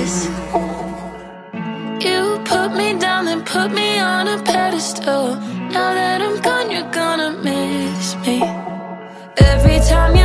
this. You put me down, then put me on a pedestal. Now that I'm gone, you're gonna miss me. Every time you